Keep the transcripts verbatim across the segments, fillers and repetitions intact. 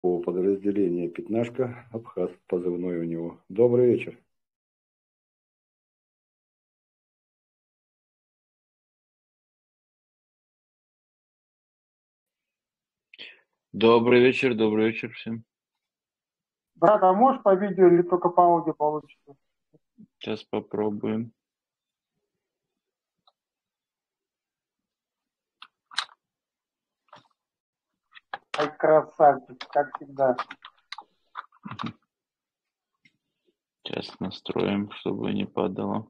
По подразделению «Пятнашка», Абхаз, позывной у него. Добрый вечер. Добрый вечер, добрый вечер всем. Брат, а можешь по видео или только по аудио получится? Сейчас попробуем. Ай, красавчик, как всегда. Сейчас настроим, чтобы не падало.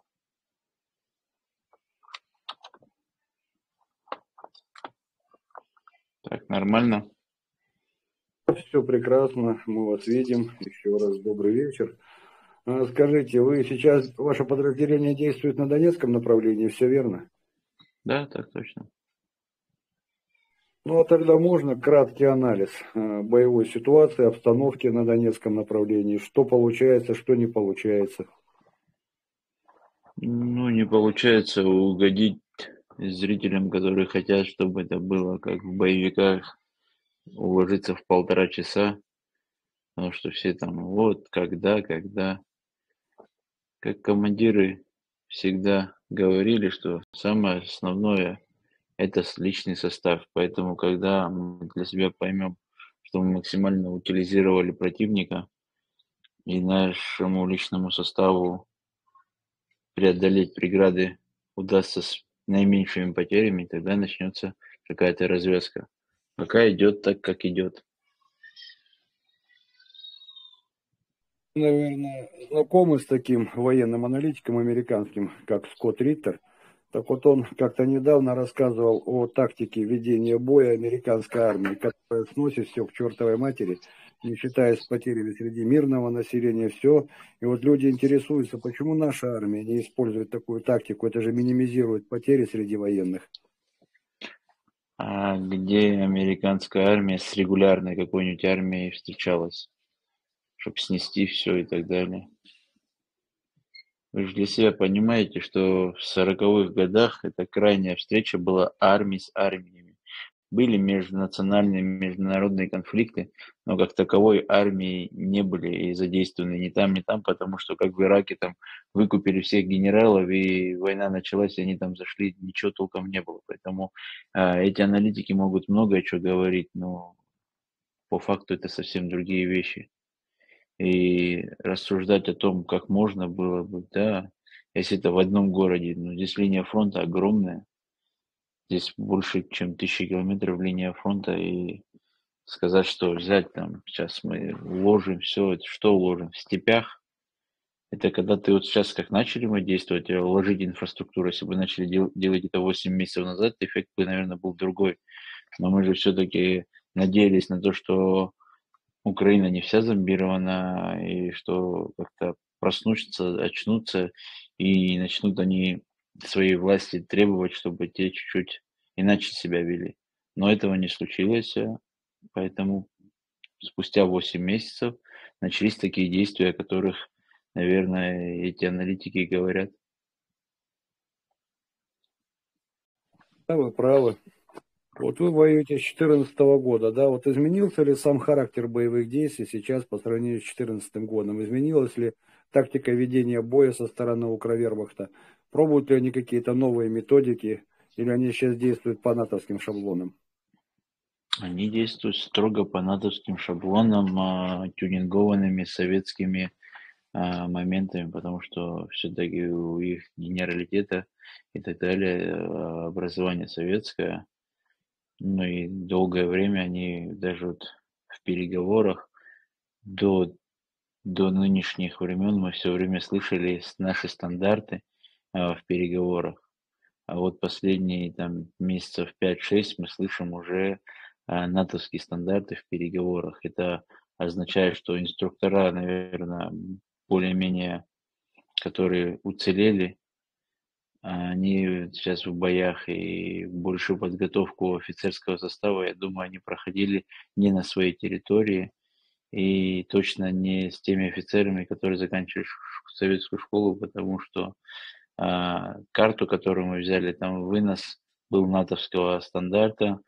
Так, нормально? Все прекрасно, мы вас видим. Еще раз добрый вечер. А, Скажите, вы сейчас, ваше подразделение действует на Донецком направлении, все верно? Да, так точно. Ну, а тогда можно краткий анализ а, боевой ситуации, обстановки на Донецком направлении, что получается, что не получается. Ну, не получается угодить зрителям, которые хотят, чтобы это было как в боевиках, уложиться в полтора часа, потому что все там, вот, когда, когда. Как командиры всегда говорили, что самое основное– это с- личный состав. Поэтому, когда мы для себя поймем, что мы максимально утилизировали противника, и нашему личному составу преодолеть преграды удастся с наименьшими потерями, тогда начнется какая-то развязка. Пока идет так, как идет. Наверное, знакомы с таким военным аналитиком американским, как Скотт Риттер. Так вот, он как-то недавно рассказывал о тактике ведения боя американской армии, которая сносит все к чертовой матери, не считаясь потерями среди мирного населения, все. И вот люди интересуются, почему наша армия не использует такую тактику, это же минимизирует потери среди военных. А где американская армия с регулярной какой-нибудь армией встречалась, чтобы снести все и так далее? Вы же для себя понимаете, что в сороковых годах эта крайняя встреча была армии с армиями. Были межнациональные, международные конфликты, но как таковой армии не были и задействованы ни там, ни там, потому что как в Ираке там выкупили всех генералов, и война началась, и они там зашли, ничего толком не было. Поэтому а, эти аналитики могут многое что говорить, но по факту это совсем другие вещи. И рассуждать о том, как можно было бы, да, если это в одном городе, но здесь линия фронта огромная, здесь больше, чем тысяча километров линия фронта, и сказать, что взять там, сейчас мы уложим все, это что уложим, в степях, это когда ты вот сейчас как начали мы действовать, э, уложить инфраструктуру, если бы начали дел- делать это восемь месяцев назад, эффект бы, наверное, был другой. Но мы же все-таки надеялись на то, что Украина не вся зомбирована, и что как-то проснутся, очнутся, и начнут они своей власти требовать, чтобы те чуть-чуть иначе себя вели. Но этого не случилось, э, поэтому спустя восемь месяцев начались такие действия, о которых, наверное, эти аналитики говорят. Да, вы правы. Вот вы воюете с две тысячи четырнадцатого года, да? Вот изменился ли сам характер боевых действий сейчас по сравнению с две тысячи четырнадцатым годом? Изменилась ли тактика ведения боя со стороны Укрвермахта? Пробуют ли они какие-то новые методики или они сейчас действуют по натовским шаблонам? Они действуют строго по натовским шаблонам, а, тюнингованными советскими а, моментами, потому что все-таки у их генералитета и так далее э, образование советское, ну и долгое время они даже вот в переговорах до, до нынешних времен мы все время слышали с- наши стандарты а, в переговорах, а вот последние там месяцев пять-шесть мы слышим уже а, натовские стандарты в переговорах. Это означает, что инструктора, наверное, более-менее которые уцелели, а, они сейчас в боях, и большую подготовку офицерского состава, я думаю, они проходили не на своей территории и точно не с теми офицерами, которые заканчивали ш- ш- советскую школу, потому что а, карту, которую мы взяли, там вынос был натовского стандарта,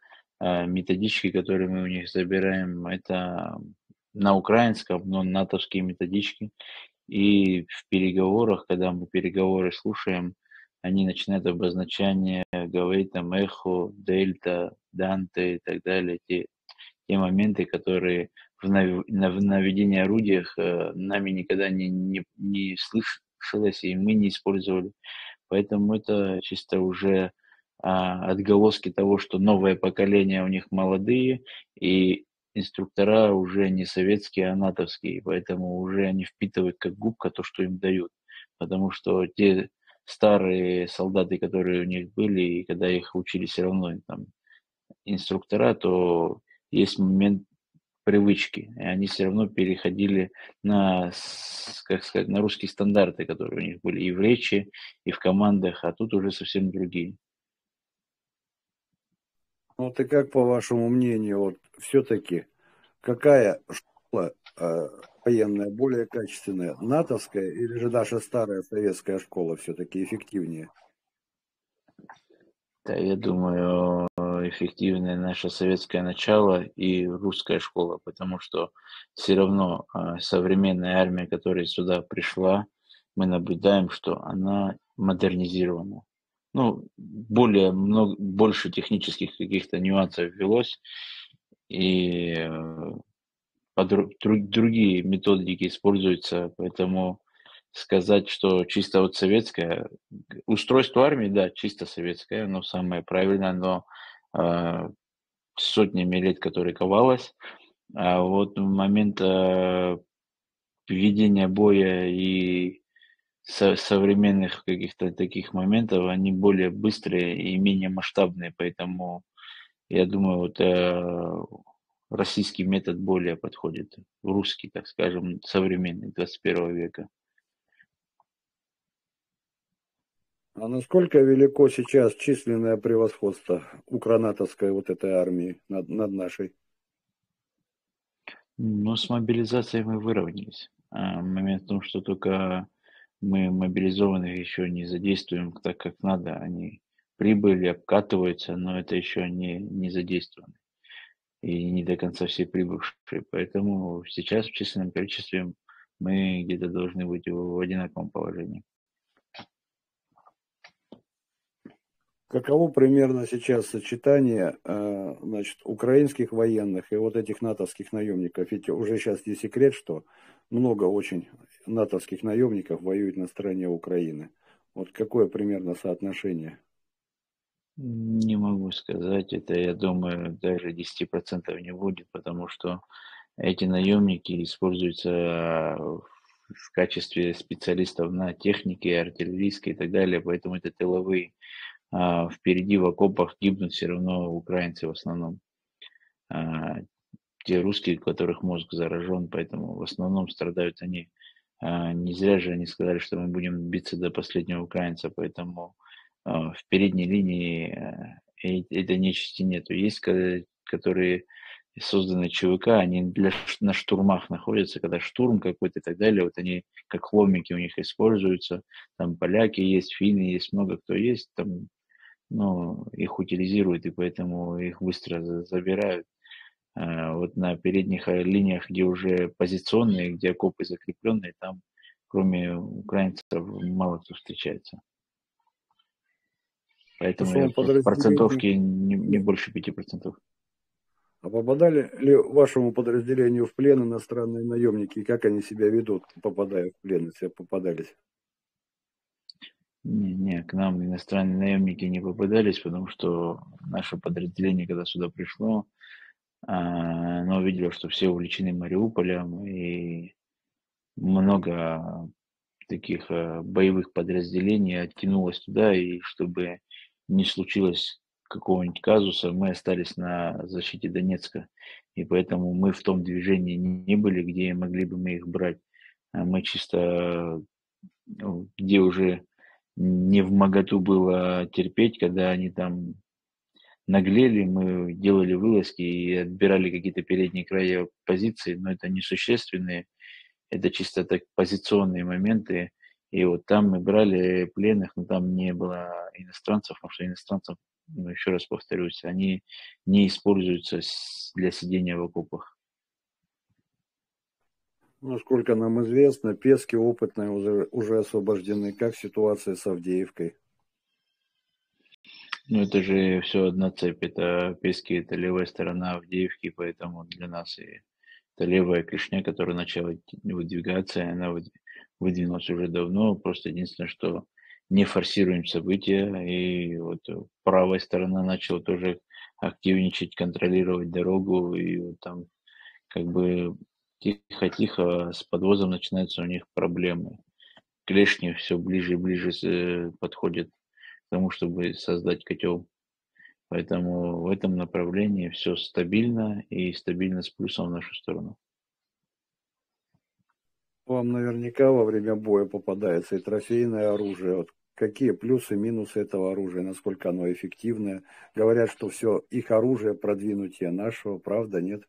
э, методички, которые мы у них забираем, это на украинском, но натовские методички. И в переговорах, когда мы переговоры слушаем, они начинают обозначение говорить там эхо, дельта, данте и так далее. Те, те моменты, которые в, нав- на- в наведении орудиях э, нами никогда не, не, не слышалось, и мы не использовали. Поэтому это чисто уже а, отголоски того, что новое поколение у них молодые, и инструктора уже не советские, а натовские, поэтому уже они впитывают как губка то, что им дают. Потому что те старые солдаты, которые у них были, и когда их учили все равно там инструктора, то есть момент привычки, и они все равно переходили на, с- как сказать, на русские стандарты, которые у них были и в речи, и в командах, а тут уже совсем другие. Ну, вот и как, по вашему мнению, вот все-таки какая школа э, военная более качественная, натовская или же наша старая советская школа все-таки эффективнее? Да, я думаю, э, эффективное наше советское начало и русская школа, потому что все равно а, современная армия, которая сюда пришла, мы наблюдаем, что она модернизирована. Ну, более много, больше технических каких-то нюансов ввелось, и э, подру- дру- другие методики используются, поэтому сказать, что чисто вот советское, г- устройство армии, да, чисто советское, оно самое правильное, оно а, сотнями лет, которое ковалось, а вот в момент а, ведения боя и со- современных каких-то таких моментов, они более быстрые и менее масштабные, поэтому я думаю, вот э, российский метод более подходит, русский, так скажем, современный, двадцать первого века. А насколько велико сейчас численное превосходство укронатовской вот этой армии над, над нашей? Но с мобилизацией мы выровнялись. А момент в том, что только мы мобилизованных еще не задействуем так, как надо. Они прибыли, обкатываются, но это еще не, не задействовано. И не до конца все прибывшие. Поэтому сейчас в численном количестве мы где-то должны быть в в одинаковом положении. Каково примерно сейчас сочетание, э, значит, украинских военных и вот этих натовских наемников? Ведь уже сейчас не секрет, что много очень натовских наемников воюет на стороне Украины. Вот какое примерно соотношение? Не могу сказать, это, я думаю, даже десяти процентов не будет, потому что эти наемники используются в в качестве специалистов на технике, артиллерийской и так далее, поэтому это тыловые. А впереди в окопах гибнут все равно украинцы в основном. А, те русские, у которых мозг заражен, поэтому в основном страдают они. А, не зря же они сказали, что мы будем биться до последнего украинца, поэтому а, в передней линии э, э- этой нечисти нету. Есть, ко- которые созданы ЧВК, они для, ш- на штурмах находятся, когда штурм какой-то и так далее, вот они как ломики у них используются, там поляки есть, финны есть, много кто есть, там, ну, их утилизируют, и поэтому их быстро за- забирают. А, вот на передних э, линиях, где уже позиционные, где окопы закрепленные, там кроме украинцев мало кто встречается. Поэтому я Вашему в подразделению, процентовке не, не больше пяти процентов. а попадали ли вашему подразделению в плен иностранные наемники, и как они себя ведут, попадая в плен, если попадались? Не, не, к нам иностранные наемники не попадались, потому что наше подразделение, когда сюда пришло, а, оно увидело, что все увлечены Мариуполем, и много таких э, боевых подразделений оттянулось туда, и чтобы не случилось какого-нибудь казуса, мы остались на защите Донецка. И поэтому мы в том движении не были, где могли бы мы их брать. А мы чисто, ну, где уже не в моготу было терпеть, когда они там наглели, мы делали вылазки и отбирали какие-то передние края позиции, но это несущественные, это чисто так позиционные моменты. И вот там мы брали пленных, но там не было иностранцев, потому что иностранцев Но еще раз повторюсь, они не используются с- для сидения в окопах. Насколько нам известно, Пески опытные уже, уже освобождены. Как ситуация с Авдеевкой? Ну, это же все одна цепь. Это Пески, это левая сторона Авдеевки, поэтому для нас и это левая клешня, которая начала выдвигаться, и она выд- выдвинулась уже давно. Просто единственное, что не форсируем события, и вот э, правая сторона начала тоже активничать, контролировать дорогу, и вот там как бы тихо-тихо с подвозом начинаются у них проблемы. Клешни все ближе и ближе э, подходят к тому, чтобы создать котел. Поэтому в этом направлении все стабильно и стабильно с плюсом в нашу сторону. Вам наверняка во время боя попадается и трофейное оружие. Вот какие плюсы, минусы этого оружия, насколько оно эффективное? Говорят, что все их оружие продвинутие нашего, правда, нет?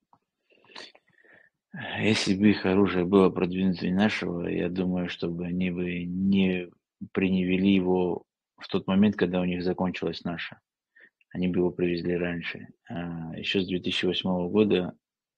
Если бы их оружие было продвинутее нашего, я думаю, чтобы они бы не приневели его в тот момент, когда у них закончилось наше. Они бы его привезли раньше. А, еще с две тысячи восьмого года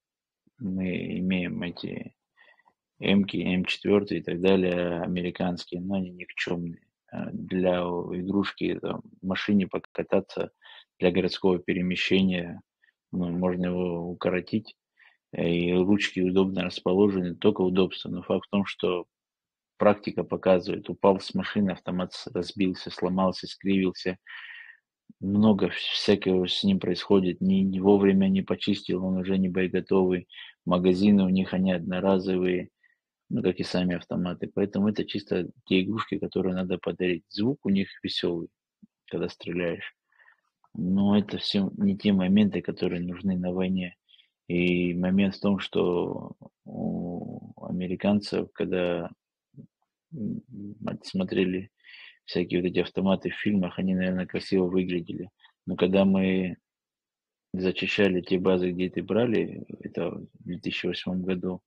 мы имеем эти М-ки, М четыре и так далее, американские, но они никчемные. А, Для игрушки, там, в машине покататься, для городского перемещения, ну, можно его укоротить, э, и ручки удобно расположены, только удобство. Но факт в том, что практика показывает, упал с машины, автомат с- разбился, сломался, скривился. Много всякого с ним происходит. Не, не вовремя не почистил, он уже не боеготовый. Магазины у них, они одноразовые, ну, как и сами автоматы. Поэтому это чисто те игрушки, которые надо подарить. Звук у них веселый, когда стреляешь. Но это все не те моменты, которые нужны на войне. И момент в том, что у американцев, когда м, м, смотрели всякие вот эти автоматы в фильмах, они, наверное, красиво выглядели. Но когда мы зачищали те базы, где это брали, это в две тысячи восьмом году,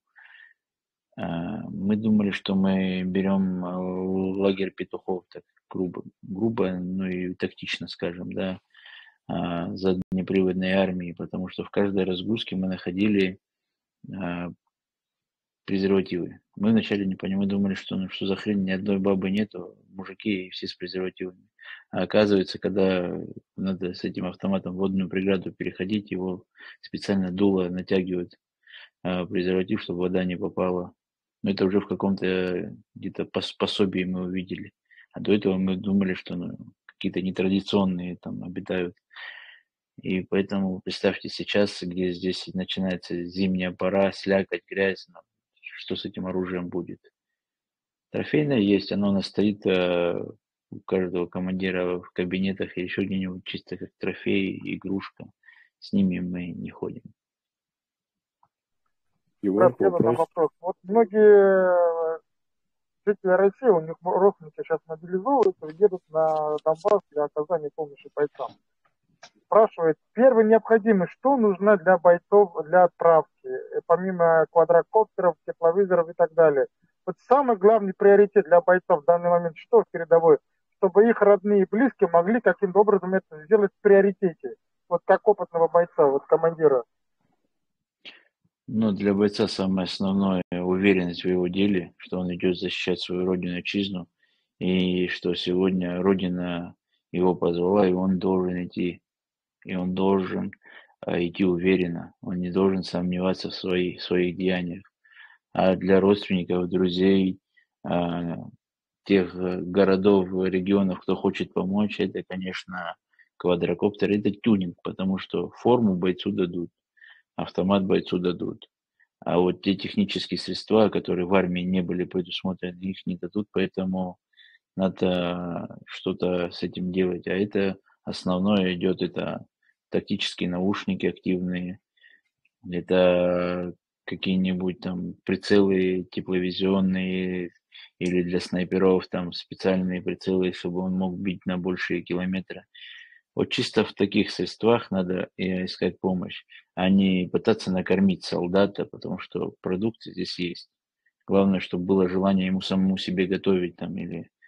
а, мы думали, что мы берем а, лагерь петухов, так грубо, грубо, ну и тактично, скажем, да, а, заднеприводной армии, потому что в каждой разгрузке мы находили а, презервативы. Мы вначале не понимали, мы думали, что ну что за хрень, ни одной бабы нету, мужики и все с презервативами. А оказывается, когда надо с этим автоматом водную преграду переходить, его специально дуло натягивают а, презерватив, чтобы вода не попала. Но это уже в каком-то э, где-то пос- пособии мы увидели. А до этого мы думали, что ну, какие-то нетрадиционные там обитают. И поэтому представьте сейчас, где здесь начинается зимняя пора, слякоть, грязь, ну, что с этим оружием будет. Трофейное есть, оно у нас стоит э, у каждого командира в кабинетах или еще где-нибудь, чисто как трофей, игрушка. С ними мы не ходим. Брат, Егор, я задам вопрос. вопрос. Вот многие э, жители России, у них родственники сейчас мобилизовываются и едут на Донбасс для оказания помощи бойцам. Спрашивает, первая необходимость, что нужно для бойцов для отправки, э, помимо квадрокоптеров, тепловизоров и так далее. Вот самый главный приоритет для бойцов в данный момент, что в передовой, чтобы их родные и близкие могли каким-то образом это сделать в приоритете. Вот как опытного бойца, вот командира. Но для бойца самое основное — уверенность в его деле, что он идет защищать свою родину, отчизну, и что сегодня Родина его позвала, и он должен идти, и он должен а, идти уверенно, он не должен сомневаться в своих, в своих деяниях. А для родственников, друзей, а, тех э, городов, регионов, кто хочет помочь, это, конечно, квадрокоптер, это тюнинг, потому что форму бойцу дадут, автомат бойцу дадут. А вот те технические средства, которые в армии не были предусмотрены, их не дадут, поэтому надо что-то с этим делать. А это основное идет, это тактические наушники активные, это какие-нибудь там прицелы тепловизионные или для снайперов там специальные прицелы, чтобы он мог бить на большие километры. Вот чисто в таких средствах надо и искать помощь, а не пытаться накормить солдата, потому что продукты здесь есть. Главное, чтобы было желание ему самому себе готовить там или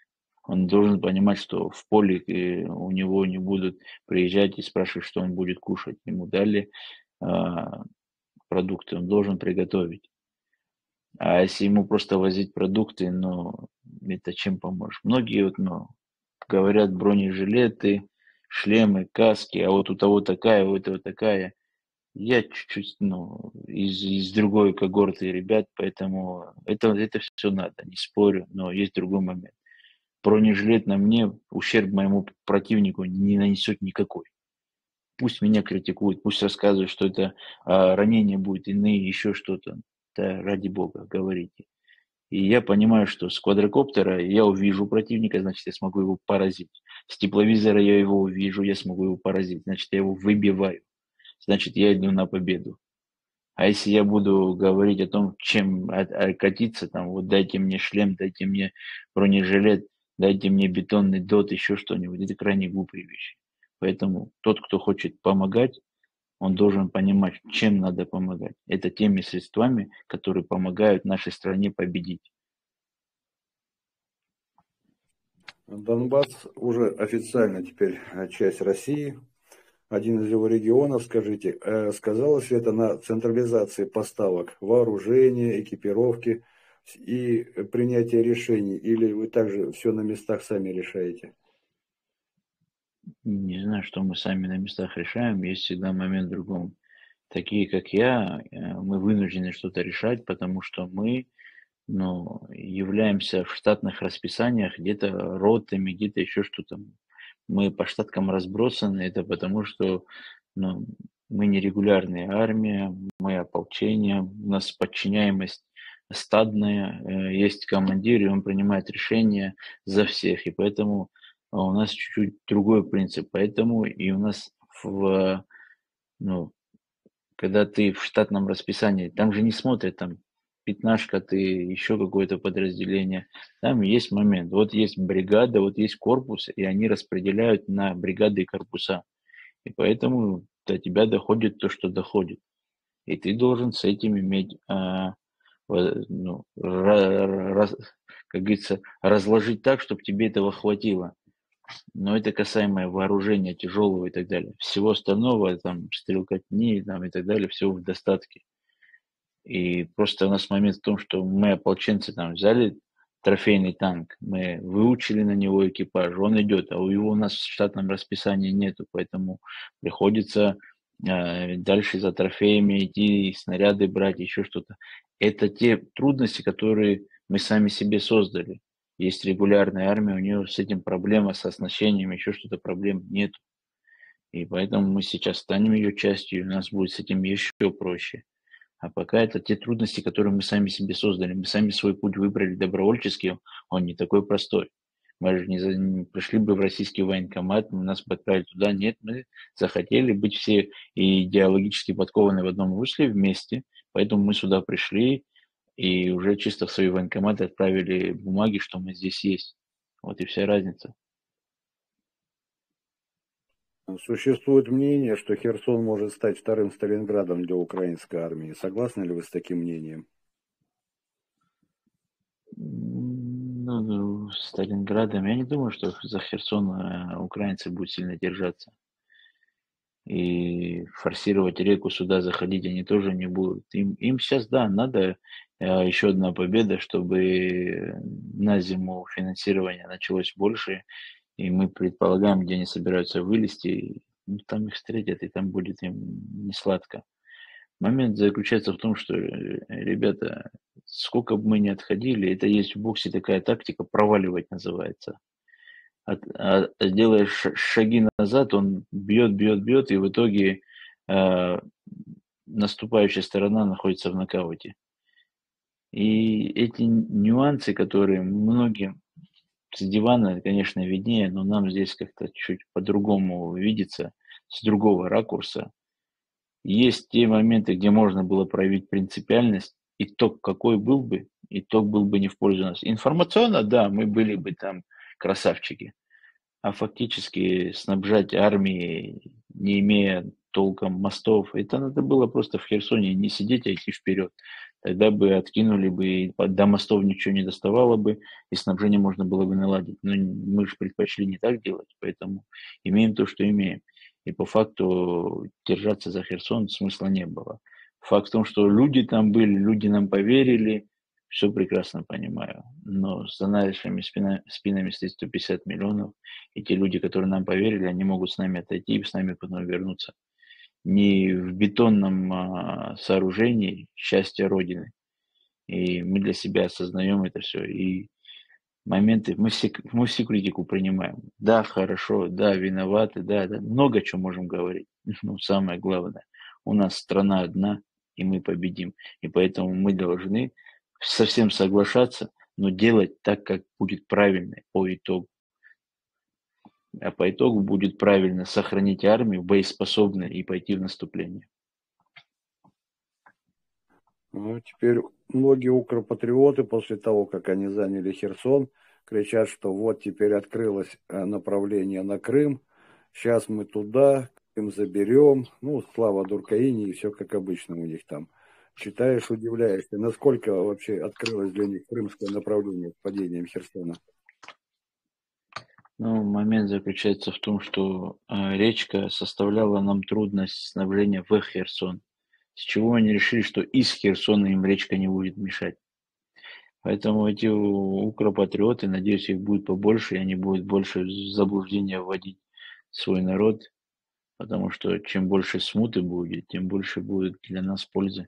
Он должен понимать, что в поле э, у него не будут приезжать и спрашивать, что он будет кушать. Ему дали а, продукты, он должен приготовить. А если ему просто возить продукты, ну, это чем поможешь? Многие вот, ну, говорят бронежилеты, шлемы, каски, а вот у того такая, у этого такая. Я чуть-чуть, ну, из, из другой когорты ребят, поэтому это, это все надо, не спорю, но есть другой момент. Бронежилет на мне ущерб моему противнику не нанесет никакой. Пусть меня критикуют, пусть рассказывают, что это а, ранение будет, иные, еще что-то. Да, ради бога, говорите. И я понимаю, что с квадрокоптера я увижу противника, значит, я смогу его поразить. С тепловизора я его увижу, я смогу его поразить, значит, я его выбиваю. Значит, я иду на победу. А если я буду говорить о том, чем катиться, там, вот дайте мне шлем, дайте мне бронежилет, дайте мне бетонный дот, еще что-нибудь, это крайне глупые вещи. Поэтому тот, кто хочет помогать, он должен понимать, чем надо помогать. Это теми средствами, которые помогают нашей стране победить. Донбасс уже официально теперь часть России. Один из его регионов, скажите, э, сказалось ли это на централизации поставок вооружения, экипировки и принятия решений? Или вы также все на местах сами решаете? Не знаю, что мы сами на местах решаем. Есть всегда момент в другом. Такие, как я, э, мы вынуждены что-то решать, потому что мы, ну, являемся в штатных расписаниях где-то ротами, где-то еще что-то. Мы по штаткам разбросаны, это потому что, ну, мы не регулярная армия, мы ополчение, у нас подчиняемость стадная, э, есть командир, и он принимает решения за всех, и поэтому а, у нас чуть-чуть другой принцип, поэтому и у нас в, ну, когда ты в штатном расписании, там же не смотрят, там, пятнашка ты, еще какое-то подразделение. Там есть момент. Вот есть бригада, вот есть корпус, и они распределяют на бригады и корпуса. И поэтому до тебя доходит то, что доходит. И ты должен с этим иметь, а, во- ну, ра- раз- как говорится, разложить так, чтобы тебе этого хватило. Но это касаемо вооружения тяжелого и так далее. Всего остального, там, стрелкотни там, и так далее, всего в достатке. И просто у нас момент в том, что мы, ополченцы, там взяли трофейный танк, мы выучили на него экипаж, он идет, а у его у нас в штатном расписании нету, поэтому приходится э, дальше за трофеями идти, снаряды брать, еще что-то. Это те трудности, которые мы сами себе создали. Есть регулярная армия, у нее с этим проблема, с оснащением, еще что-то, проблем нет. И поэтому мы сейчас станем ее частью, и у нас будет с этим еще проще. А пока это те трудности, которые мы сами себе создали. Мы сами свой путь выбрали добровольческий, он не такой простой. Мы же не, за- не пришли бы в российский военкомат, нас бы отправили туда. Нет, мы захотели быть все идеологически подкованы в одном русле вместе, поэтому мы сюда пришли и уже чисто в свои военкоматы отправили бумаги, что мы здесь есть. Вот и вся разница. Существует мнение, что Херсон может стать вторым Сталинградом для украинской армии. Согласны ли вы с таким мнением? М, Ну, ну, с Сталинградом, я не думаю, что за Херсон э, украинцы будут сильно держаться. И форсировать реку, сюда заходить они тоже не будут. Им, им сейчас, да, надо э, еще одна победа, чтобы на зиму финансирование началось больше, и мы предполагаем, где они собираются вылезти, ну, там их встретят, и там будет им не сладко. Момент заключается в том, что, э, ребята, сколько бы мы ни отходили, это есть в боксе такая тактика, проваливать называется. От, а, делаешь ш- шаги назад, он бьет, бьет, бьет, и в итоге э, наступающая сторона находится в нокауте. И эти нюансы, которые многим с дивана, конечно, виднее, но нам здесь как-то чуть по-другому видится, с другого ракурса. Есть те моменты, где можно было проявить принципиальность, итог какой был бы, итог был бы не в пользу нас. Информационно, да, мы были бы там красавчики, а фактически снабжать армией, не имея толком мостов, это надо было просто в Херсоне не сидеть, а идти вперед. Тогда бы откинули бы, и до мостов ничего не доставало бы, и снабжение можно было бы наладить. Но мы же предпочли не так делать, поэтому имеем то, что имеем. И по факту держаться за Херсон смысла не было. Факт в том, что люди там были, люди нам поверили, все прекрасно понимаю. Но за нашими спина, спинами стоит сто пятьдесят миллионов, и те люди, которые нам поверили, они могут с нами отойти и с нами потом вернуться. Не в бетонном а, сооружении счастья Родины. И мы для себя осознаем это все. И моменты, мы все, мы всю критику принимаем. Да, хорошо, да, виноваты, да, да, много чего можем говорить. Но самое главное, у нас страна одна, и мы победим. И поэтому мы должны совсем соглашаться, но делать так, как будет правильно по итогу. А по итогу будет правильно сохранить армию боеспособной и пойти в наступление. Ну, теперь многие укропатриоты после того, как они заняли Херсон, кричат, что вот теперь открылось направление на Крым, сейчас мы туда, Крым заберем, ну, слава Дуркаине и все как обычно у них там. Читаешь, удивляешься, насколько вообще открылось для них крымское направление с падением Херсона. Ну, момент заключается в том, что э, речка составляла нам трудность снабжения в Херсон, с чего они решили, что из Херсона им речка не будет мешать. Поэтому эти укропатриоты, надеюсь, их будет побольше, и они будут больше в заблуждение вводить свой народ, потому что чем больше смуты будет, тем больше будет для нас пользы.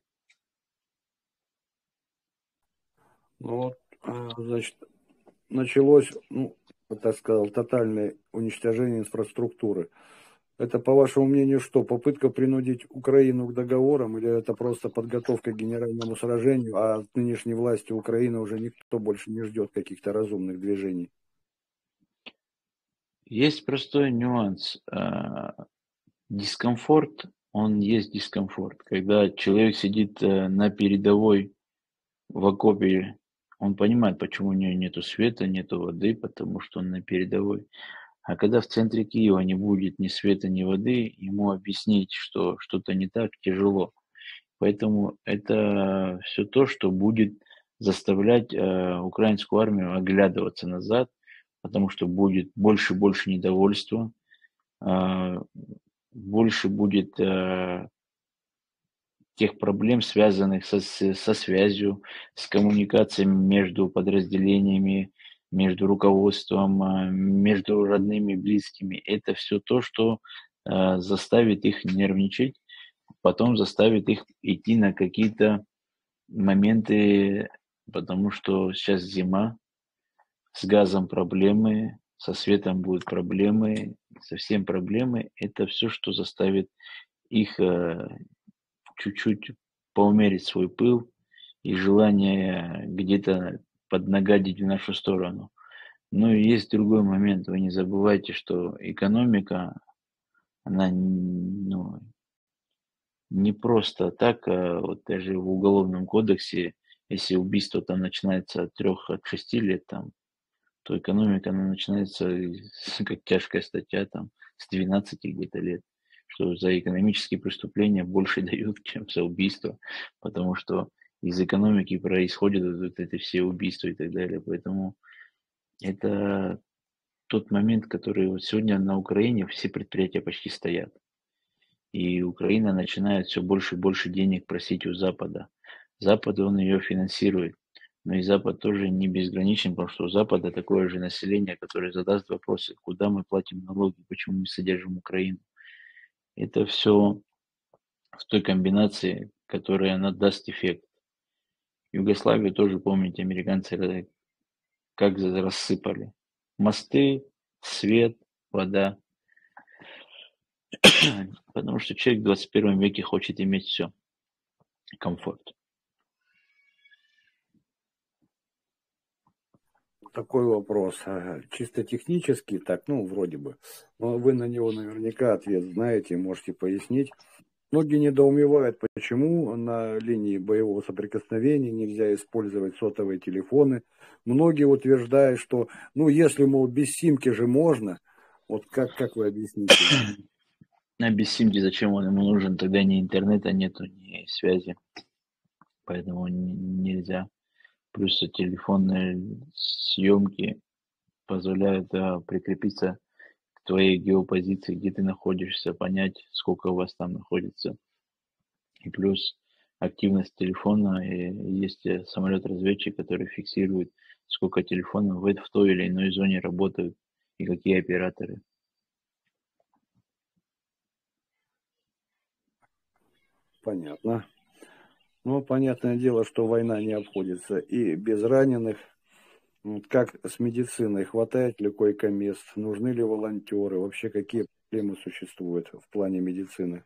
Ну, вот, значит, началось, ну, так сказал, тотальное уничтожение инфраструктуры. Это, по вашему мнению, что, попытка принудить Украину к договорам, или это просто подготовка к генеральному сражению, а от нынешней власти Украины уже никто больше не ждет каких-то разумных движений? Есть простой нюанс. Дискомфорт, он есть дискомфорт. Когда человек сидит на передовой в окопе, он понимает, почему у него нету света, нету воды, потому что он на передовой. А когда в центре Киева не будет ни света, ни воды, ему объяснить, что что-то не так, тяжело. Поэтому это все то, что будет заставлять э, украинскую армию оглядываться назад, потому что будет больше и больше недовольства, э, больше будет э, тех проблем, связанных со, со связью, с коммуникацией между подразделениями, между руководством, между родными и близкими. Это все то, что э, заставит их нервничать, потом заставит их идти на какие-то моменты, потому что сейчас зима, с газом проблемы, со светом будут проблемы, совсем проблемы. Это все, что заставит их э, чуть-чуть поумерить свой пыл и желание где-то поднагадить в нашу сторону. Ну и есть другой момент. Вы не забывайте, что экономика, она ну, не просто так, а вот даже в Уголовном кодексе, если убийство там начинается от трех, от шести лет, там, то экономика, она начинается как тяжкая статья там, с двенадцати где-то лет, что за экономические преступления больше дают, чем за убийство, потому что из экономики происходят вот эти все убийства и так далее. Поэтому это тот момент, который вот сегодня на Украине все предприятия почти стоят. И Украина начинает все больше и больше денег просить у Запада. Запад, он ее финансирует. Но и Запад тоже не безграничен, потому что у Запада такое же население, которое задаст вопросы, куда мы платим налоги, почему мы содержим Украину. Это все в той комбинации, которая она даст эффект. Югославию тоже, помните, американцы как рассыпали. Мосты, свет, вода. Потому что человек в двадцать первом веке хочет иметь все. Комфорт. Такой вопрос, чисто технический, так, ну, вроде бы, но вы на него наверняка ответ знаете, можете пояснить. Многие недоумевают, почему на линии боевого соприкосновения нельзя использовать сотовые телефоны. Многие утверждают, что, ну, если, мол, без симки же можно, вот как, как вы объясните? А без симки зачем он ему нужен? Тогда ни интернета нету, ни связи. поэтому н- нельзя. Плюс телефонные съемки позволяют а, прикрепиться к твоей геопозиции, где ты находишься, понять, сколько у вас там находится. И плюс активность телефона, и есть э, самолет-разведчик, который фиксирует, сколько телефонов в, эт- в той или иной зоне работают и какие операторы. Понятно. Ну, понятное дело, что война не обходится и без раненых. Вот как с медициной? Хватает ли койко-мест? Нужны ли волонтеры? Вообще, какие проблемы существуют в плане медицины?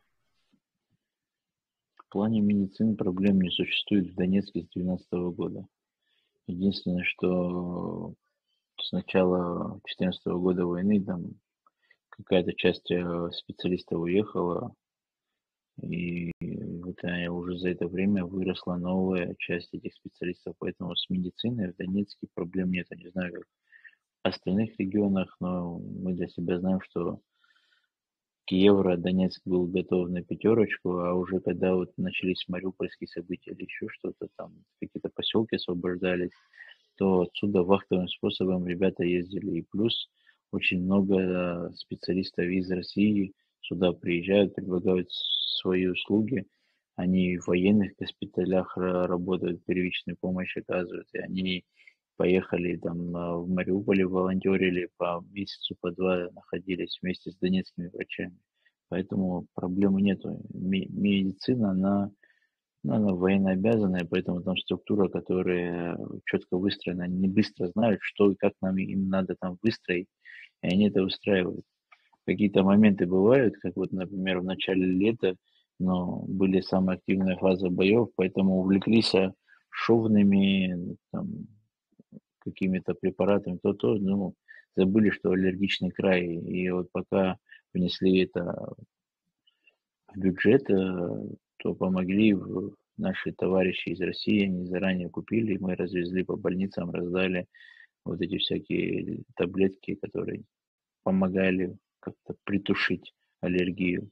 В плане медицины проблем не существует в Донецке с две тысячи двенадцатого года. Единственное, что с начала две тысячи четырнадцатого года войны там какая-то часть э, специалистов уехала, и вот э, уже за это время выросла новая часть этих специалистов, поэтому с медициной в Донецке проблем нет. Я не знаю, как в остальных регионах, но мы для себя знаем, что к евро Донецк был готов на пятерочку, а уже когда вот начались мариупольские события или еще что-то там, какие-то поселки освобождались, то отсюда вахтовым способом ребята ездили. И плюс очень много специалистов из России сюда приезжают, предлагают свои услуги. Они в военных госпиталях ра- работают, первичную помощь оказывают, и они поехали там а, в Мариуполе, волонтерили по месяцу, по два находились вместе с донецкими врачами. Поэтому проблемы нету. Ме- Медицина, она ну, она военнообязанная, поэтому там структура, которая четко выстроена, они быстро знают, что и как нам им надо там выстроить, и они это устраивают. Какие-то моменты бывают, как вот, например, в начале лета, но были самая активная фаза боев, поэтому увлеклись а, шовными там, какими-то препаратами, то-то, ну, забыли, что аллергичный край. И вот пока внесли это в бюджет, э, то помогли в- наши товарищи из России, они заранее купили, мы развезли по больницам, раздали вот эти всякие таблетки, которые помогали как-то притушить аллергию.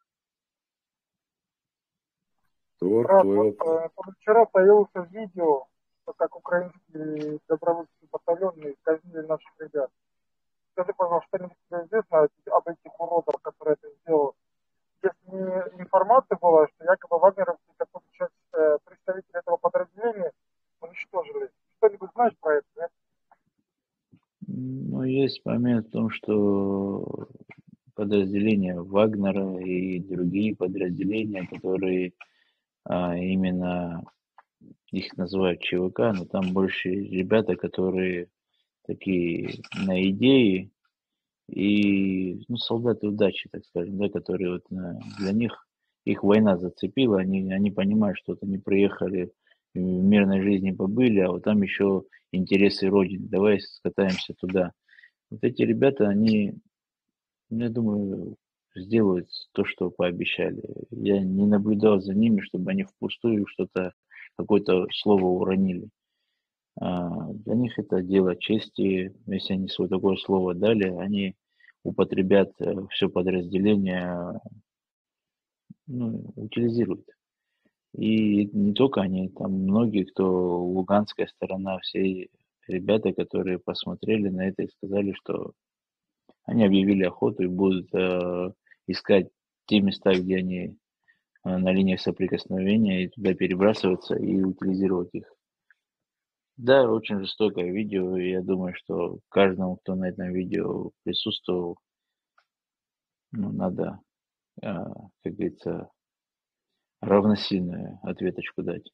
Торг Брат, твой вот вопрос. э, вчера появилось видео, что как украинские добровольческие батальоны казнили наших ребят. Скажи, пожалуйста, что-нибудь тебе известно об об этих уродах, которые это сделали? Если информация была, что якобы вагнеровцы, которые сейчас э, представители этого подразделения, уничтожили. Что-нибудь знаешь про это, нет? Ну, есть момент в том, что подразделения Вагнера и другие подразделения, которые а, именно их называют ЧВК, но там больше ребята, которые такие на идеи и ну, солдаты удачи, так скажем, да, которые вот на- для них их война зацепила, они, они понимают, что вот они приехали в мирной жизни побыли, а вот там еще интересы Родины, давай скатаемся туда. Вот эти ребята, они, ну, я думаю, сделают то, что пообещали. Я не наблюдал за ними, чтобы они впустую что-то, какое-то слово уронили. А, Для них это дело чести. Если они свое такое слово дали, они употребят все подразделение, ну, утилизируют. И не только они, там многие, кто луганская сторона, все ребята, которые посмотрели на это и сказали, что они объявили охоту и будут э, искать те места, где они э, на линиях соприкосновения, и туда перебрасываться и утилизировать их. Да, очень жестокое видео, и я думаю, что каждому, кто на этом видео присутствовал, ну, надо, а, как говорится, равносильную ответочку дать.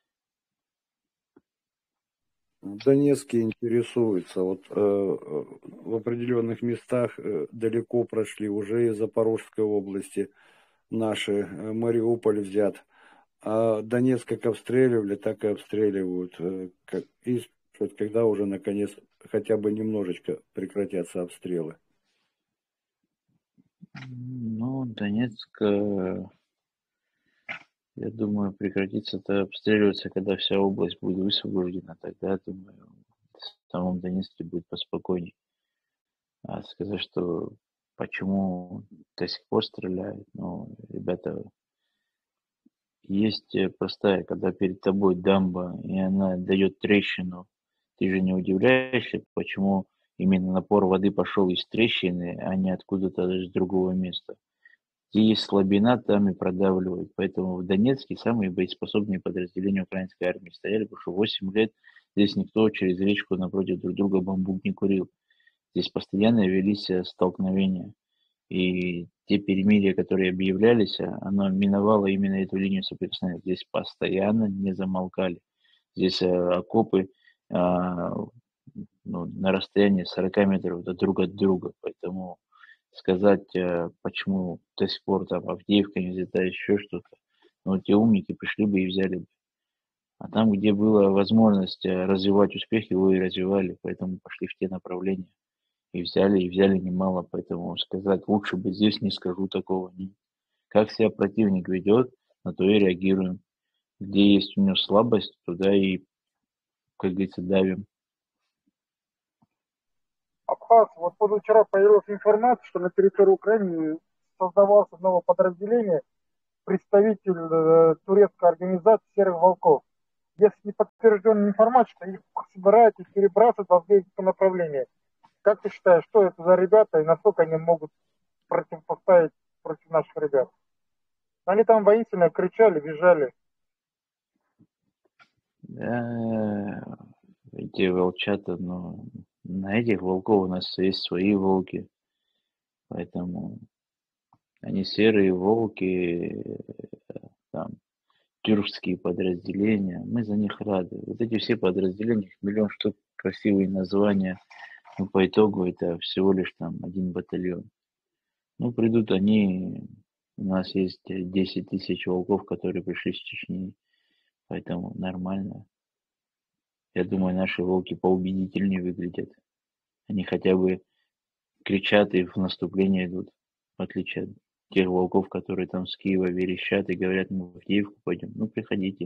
В Донецке интересуется. Вот э, э, в определенных местах э, далеко прошли, уже из Запорожской области наши, э, Мариуполь взят. А Донецк как обстреливали, так и обстреливают. Э, как, и спрашивают, когда уже наконец хотя бы немножечко прекратятся обстрелы. Ну, Донецк, э, я думаю, прекратится-то обстреливаться, когда вся область будет высвобождена. Тогда, думаю, в самом Донецке будет поспокойней. А сказать, что почему до сих пор стреляют, ну, ребята есть э, простая, когда перед тобой дамба, и она дает трещину, ты же не удивляешься, почему именно напор воды пошел из трещины, а не откуда-то из другого места. Где есть слабина, там и продавливают. Поэтому в Донецке самые боеспособные подразделения украинской армии стояли, потому что восемь лет здесь никто через речку напротив друг друга бамбук не курил. Здесь постоянно велись э, столкновения. И те перемирия, которые объявлялись, а, оно миновало именно эту линию соприкосновения. Здесь постоянно не замолкали. Здесь э, окопы а, ну, на расстоянии сорок метров друг друг от друга. Поэтому сказать, э, почему до сих пор там Авдеевка не взята, еще что-то, ну, те умники пришли бы и взяли бы. А там, где была возможность э, развивать успех, его и развивали, поэтому пошли в те направления. И взяли, и взяли немало, поэтому сказать лучше бы здесь не скажу такого. Нет. Как себя противник ведет, на то и реагируем. Где есть у него слабость, туда и, как говорится, давим. Абхаз, вот позавчера появилась информация, что на территории Украины создавалось новое подразделение, представитель э, турецкой организации «Серых волков». Если не подтвержденная информация, что их собираются перебрасывать в афганское направление. Как ты считаешь, что это за ребята и насколько они могут противопоставить против наших ребят? Они там воинственно кричали, визжали. Да, эти волчата, но на этих волков у нас есть свои волки, поэтому они серые волки, там, тюркские подразделения, мы за них рады. Вот эти все подразделения, их миллион штук, красивые названия, но по итогу это всего лишь там один батальон. Ну, придут они, у нас есть десять тысяч волков, которые пришли с Чечни, поэтому нормально. Я думаю, наши волки поубедительнее выглядят. Они хотя бы кричат и в наступление идут, в отличие от тех волков, которые там с Киева верещат и говорят, мы в Авдеевку пойдем. Ну, приходите.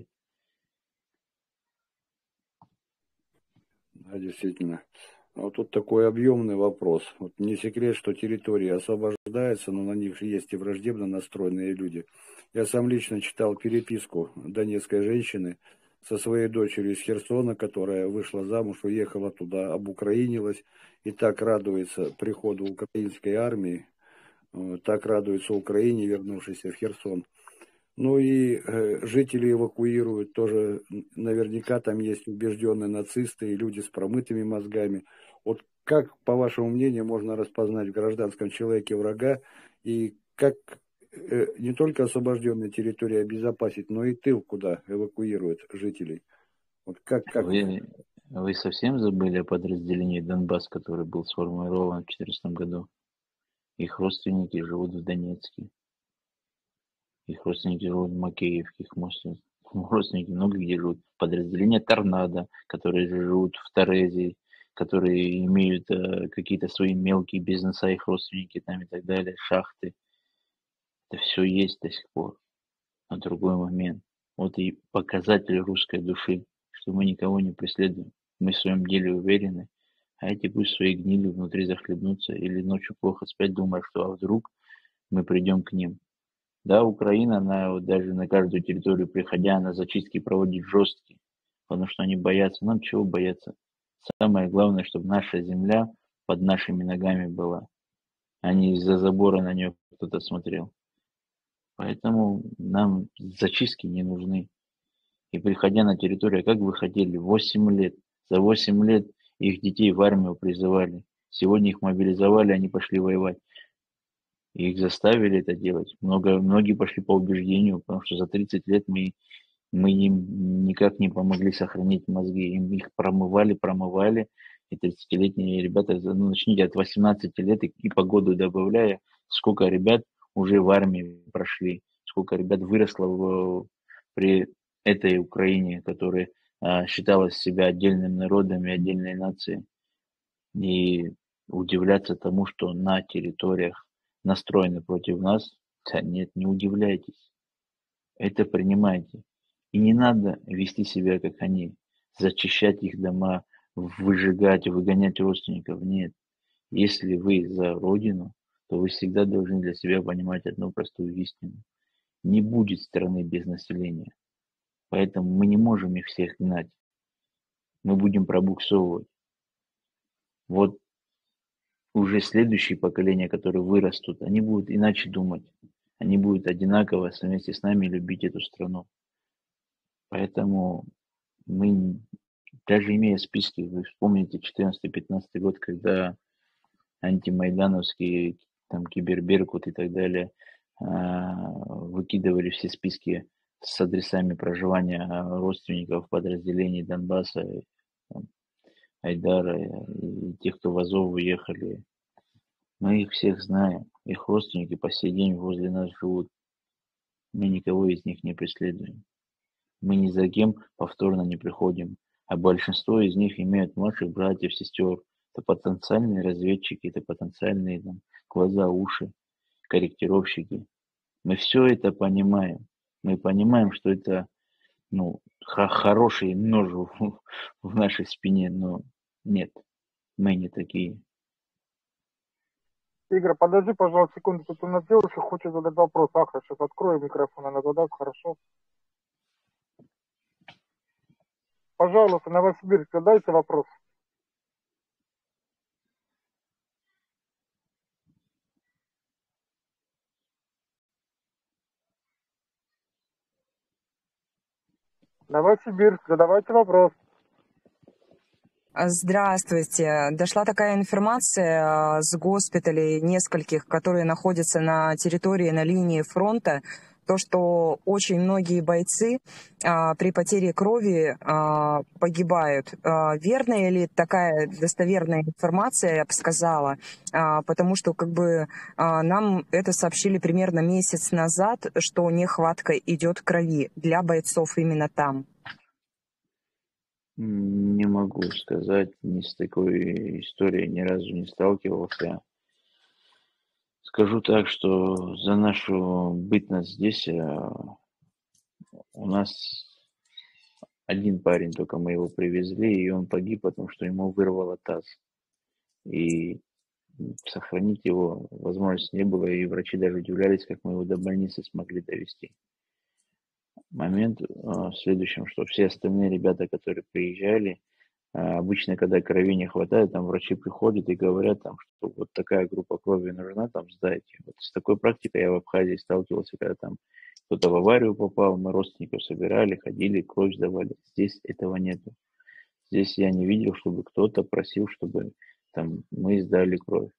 Да, действительно. А вот тут такой объемный вопрос. Вот не секрет, что территория освобождается, но на них же есть и враждебно настроенные люди. Я сам лично читал переписку донецкой женщины со своей дочерью из Херсона, которая вышла замуж, уехала туда, обукраинилась и так радуется приходу украинской армии, э, так радуется Украине, вернувшейся в Херсон. Ну и э, жители эвакуируют тоже, наверняка там есть убежденные нацисты и люди с промытыми мозгами. Вот как, по вашему мнению, можно распознать в гражданском человеке врага и как э, не только освобожденные территории обезопасить, но и тыл, куда эвакуируют жителей? Вот как, как... Вы, вы совсем забыли о подразделении Донбасс, который был сформирован в две тысячи четырнадцатом году? Их родственники живут в Донецке. Их родственники живут в Макеевке, их родственники много где живут. Подразделения Торнадо, которые живут в Торезии, которые имеют э, какие-то свои мелкие бизнеса, их родственники там и так далее, шахты. Это все есть до сих пор. На другой момент. Вот и показатель русской души, что мы никого не преследуем. Мы в своем деле уверены, а эти пусть своей гнилью внутри захлебнутся или ночью плохо спать, думая, что а вдруг мы придем к ним. Да, Украина, она вот даже на каждую территорию приходя, она зачистки проводит жесткие, потому что они боятся. Нам чего бояться? Самое главное, чтобы наша земля под нашими ногами была, а не из-за забора на нее кто-то смотрел. Поэтому нам зачистки не нужны. И приходя на территорию, как вы хотели, восемь лет. За восемь лет их детей в армию призывали. Сегодня их мобилизовали, они пошли воевать. И их заставили это делать. Много, многие пошли по убеждению, потому что за тридцать лет мы, мы им никак не помогли сохранить мозги. Им их промывали, промывали. И тридцатилетние ребята, ну, начните от восемнадцати лет и, и по году добавляя, сколько ребят уже в армии прошли, сколько ребят выросло в, при этой Украине, которая а, считалась себя отдельным народом и отдельной нацией. И удивляться тому, что на территориях настроены против нас, да нет, не удивляйтесь. Это принимайте. И не надо вести себя, как они, зачищать их дома, выжигать, выгонять родственников. Нет. Если вы за Родину, то вы всегда должны для себя понимать одну простую истину. Не будет страны без населения. Поэтому мы не можем их всех гнать. Мы будем пробуксовывать. Вот уже следующие поколения, которые вырастут, они будут иначе думать. Они будут одинаково вместе с нами любить эту страну. Поэтому мы, даже имея списки, вы вспомните четырнадцатый-пятнадцатый год, когда антимайдановские, там, Киберберкут и так далее, а, выкидывали все списки с адресами проживания родственников подразделений Донбасса, там, Айдара и тех, кто в Азов уехали. Мы их всех знаем. Их родственники по сей день возле нас живут. Мы никого из них не преследуем. Мы ни за кем повторно не приходим. А большинство из них имеют младших братьев, сестер. Это потенциальные разведчики, это потенциальные там, глаза, уши, корректировщики. Мы все это понимаем. Мы понимаем, что это ну, х- хороший нож в, в нашей спине, но нет, мы не такие. Игорь, подожди, пожалуйста, секунду. Тут у нас девушка хочет задать вопрос. Ахра, сейчас открою микрофон, она задаст, хорошо? Пожалуйста, Новосибирск, задайте вопрос. Новосибирск, задавайте вопрос. Здравствуйте. Дошла такая информация с госпиталей нескольких, которые находятся на территории, на линии фронта, то, что очень многие бойцы а, при потере крови а, погибают. А, верная ли такая достоверная информация, я бы сказала, а, потому что как бы а, нам это сообщили примерно месяц назад, что нехватка идет крови для бойцов именно там. Не могу сказать, ни с такой историей ни разу не сталкивался. Скажу так, что за нашу бытность здесь э, у нас один парень, только мы его привезли, и он погиб, потому что ему вырвало таз. И сохранить его возможности не было, и врачи даже удивлялись, как мы его до больницы смогли довести. Момент э, в следующем, что все остальные ребята, которые приезжали, А, Обычно, когда крови не хватает, там врачи приходят и говорят, там, что вот такая группа крови нужна, там сдайте. Вот с такой практикой я в Абхазии сталкивался, когда там кто-то в аварию попал, мы родственников собирали, ходили, кровь сдавали. Здесь этого нету. Здесь я не видел, чтобы кто-то просил, чтобы там мы сдали кровь.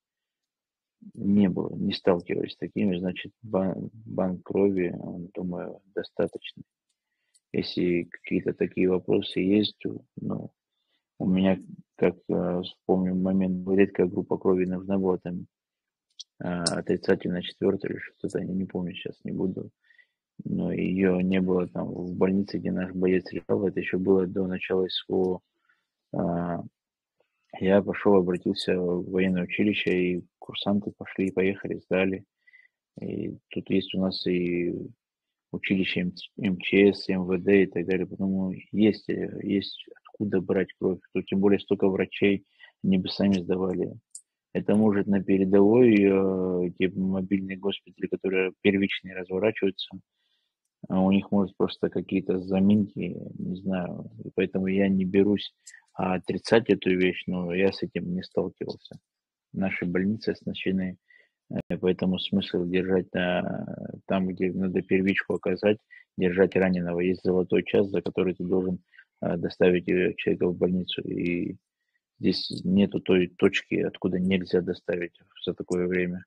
Не было, не сталкивались с такими, значит, бан- банк крови, он, думаю, достаточно. Если какие-то такие вопросы есть, то, ну, у меня, как э, вспомню, момент, редкая группа крови нужна была, там э, отрицательно четвертая или что-то, я не помню сейчас, не буду. Но ее не было там в больнице, где наш боец лежал, это еще было до начала СВО. А, Я пошел, обратился в военное училище, и курсанты пошли, поехали, сдали. И тут есть у нас и училище МЧС, МВД и так далее, потому есть, э, есть откуда брать кровь. Тут тем более столько врачей, они бы сами сдавали. Это может на передовой, э, те мобильные госпитали, которые первичные разворачиваются, а у них может просто какие-то заминки, не знаю, и поэтому я не берусь отрицать эту вещь, но я с этим не сталкивался. Наши больницы оснащены, э, поэтому смысл держать на, там, где надо первичку оказать, держать раненого. Есть золотой час, за который ты должен э, доставить э, человека в больницу. И здесь нету той точки, откуда нельзя доставить за такое время.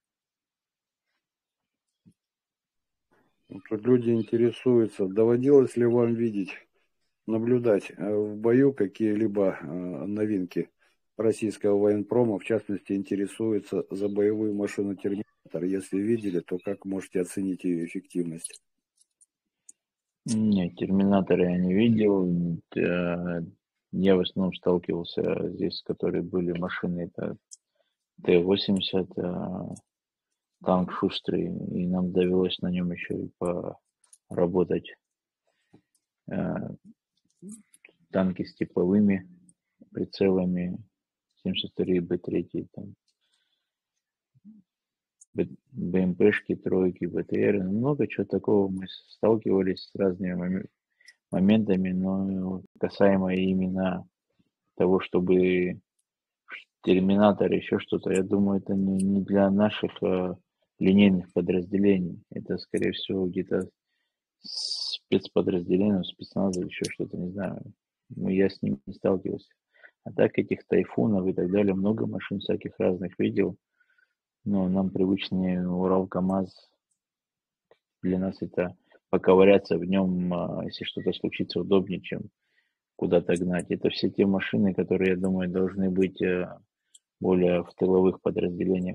Тут люди интересуются, доводилось ли вам видеть, наблюдать э, в бою какие-либо э, новинки российского военпрома, в частности, интересуются за боевую машину «Терминатор». Если видели, то как можете оценить ее эффективность? Нет, терминатора я не видел. Э, Я в основном сталкивался здесь, которые были машины, это Т восемьдесят, э, танк шустрый, и нам довелось на нем еще и поработать. Э, Танки с тепловыми прицелами, семьдесят второй Б три, там, БМПшки, тройки, БТРы, ну, много чего такого. Мы сталкивались с разными моментами, но касаемо именно того, чтобы терминатор, еще что-то, я думаю, это не, не для наших а, линейных подразделений. Это, скорее всего, где-то спецподразделение, спецназ или еще что-то, не знаю. Ну, я с ним не сталкивался. А так этих тайфунов и так далее, много машин всяких разных видел. Но нам привычнее Урал, КамАЗ. Для нас это поковыряться в нем, а, если что-то случится, удобнее, чем куда-то гнать. Это все те машины, которые, я думаю, должны быть а, более в тыловых подразделениях.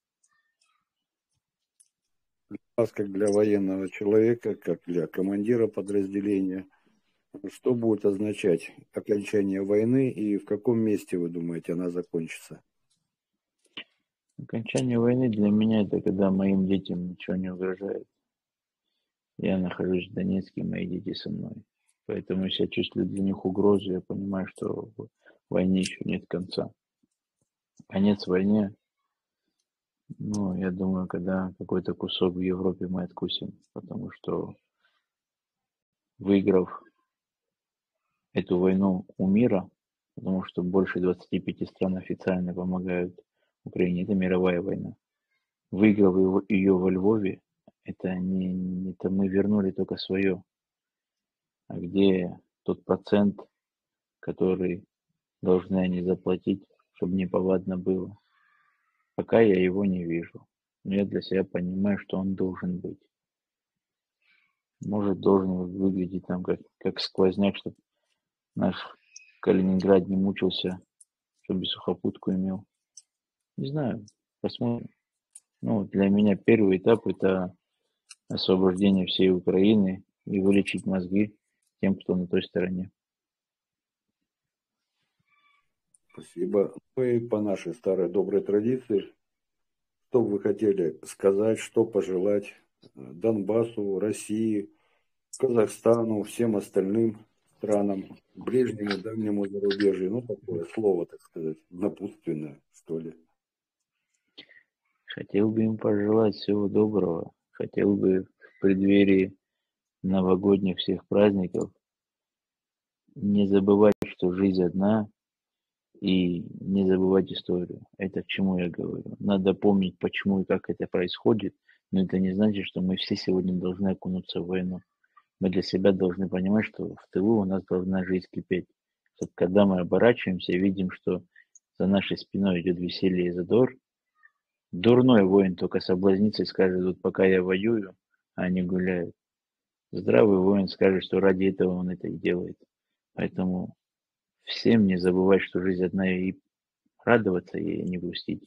Вас как для военного человека, как для командира подразделения, что будет означать окончание войны и в каком месте, вы думаете, она закончится? Окончание войны для меня это когда моим детям ничего не угрожает. Я нахожусь в Донецке, мои дети со мной. Поэтому если я чувствую для них угрозу, я понимаю, что в войне еще нет конца. Конец войне, ну, я думаю, когда какой-то кусок в Европе мы откусим, потому что, выиграв эту войну у мира, потому что больше двадцати пяти стран официально помогают Украине, это мировая война. Выиграв его- ее во Львове, это не, не- это мы вернули только свое. А где тот процент, который должны они заплатить, чтобы неповадно было? Пока я его не вижу. Но я для себя понимаю, что он должен быть. Может, должен выглядеть там как, как сквозняк, чтобы наш Калининград не мучился, чтобы сухопутку имел. Не знаю, посмотрим. Ну, для меня первый этап это освобождение всей Украины и вылечить мозги тем, кто на той стороне. Спасибо. Ну и по нашей старой доброй традиции, что бы вы хотели сказать, что пожелать Донбассу, России, Казахстану, всем остальным странам, ближнему, дальнему зарубежью, ну такое слово, так сказать, напутственное, что ли. Хотел бы им пожелать всего доброго. Хотел бы в преддверии новогодних всех праздников не забывать, что жизнь одна, и не забывать историю. Это к чему я говорю. Надо помнить, почему и как это происходит, но это не значит, что мы все сегодня должны окунуться в войну. Мы для себя должны понимать, что в тылу у нас должна жизнь кипеть. Чтобы когда мы оборачиваемся и видим, что за нашей спиной идет веселье и задор, дурной воин только соблазнится и скажет: вот пока я воюю, а они гуляют. Здравый воин скажет, что ради этого он это и делает. Поэтому всем не забывать, что жизнь одна, и радоваться и не грустить.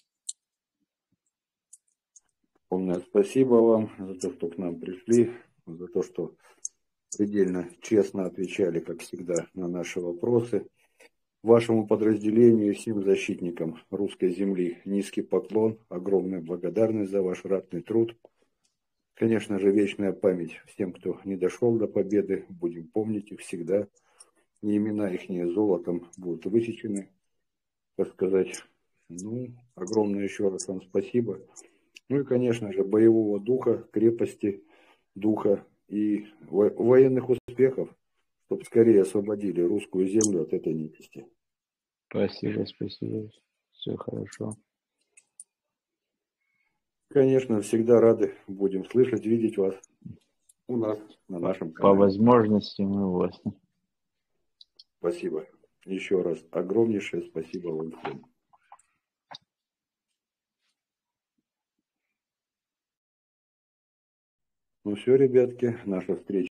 Огромное спасибо вам за то, что к нам пришли, за то, что предельно честно отвечали, как всегда, на наши вопросы. Вашему подразделению и всем защитникам русской земли низкий поклон, огромная благодарность за ваш ратный труд. Конечно же, вечная память всем, кто не дошел до победы. Будем помнить их всегда. И имена их золотом будут высечены, так сказать. Ну, огромное еще раз вам спасибо. Ну и, конечно же, боевого духа, крепости духа и военных успехов, чтобы скорее освободили русскую землю от этой нечисти. Спасибо, спасибо. Все хорошо. Конечно, всегда рады будем слышать, видеть вас у нас на нашем По канале. возможности мы у вас. Спасибо. Еще раз огромнейшее спасибо вам всем. Ну все, ребятки, наша встреча